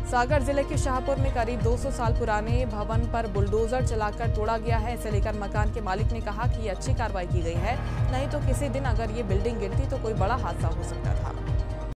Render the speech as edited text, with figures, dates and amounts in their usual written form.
सागर जिले के शाहपुर में करीब 200 साल पुराने भवन पर बुलडोजर चलाकर तोड़ा गया है। इसे लेकर मकान के मालिक ने कहा कि ये अच्छी कार्रवाई की गई है, नहीं तो किसी दिन अगर ये बिल्डिंग गिरती तो कोई बड़ा हादसा हो सकता था।